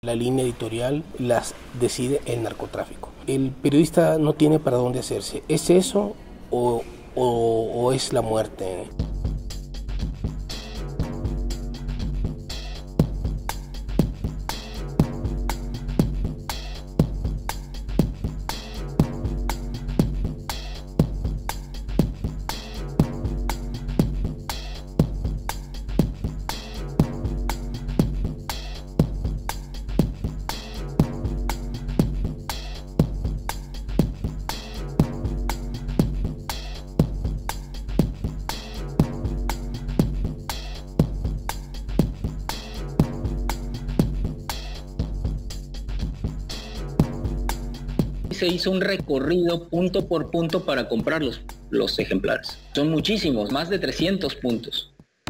La línea editorial las decide el narcotráfico. El periodista no tiene para dónde hacerse. ¿Es eso o es la muerte? Se hizo un recorrido punto por punto para comprar los ejemplares. Son muchísimos, más de 300 puntos.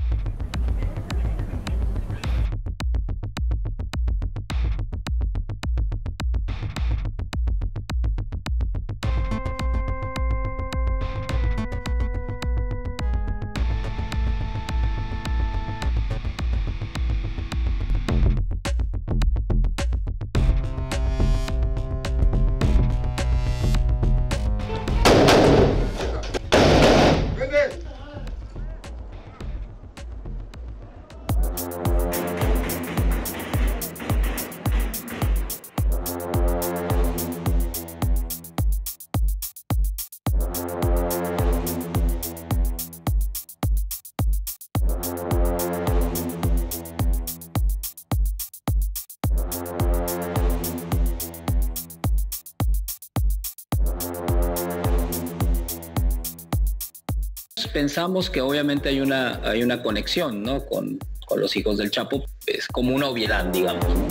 Pensamos que obviamente hay una conexión, ¿no? con los hijos del Chapo. Es como una obviedad, digamos, ¿no?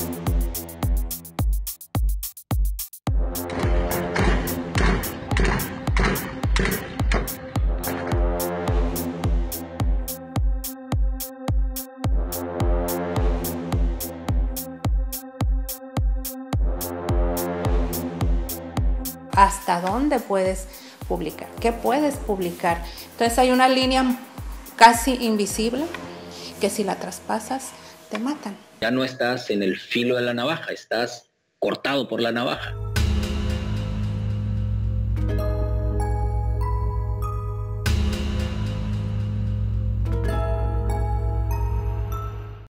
¿Hasta dónde puedes publicar? ¿Qué puedes publicar? Entonces hay una línea casi invisible que si la traspasas te matan. Ya no estás en el filo de la navaja, estás cortado por la navaja.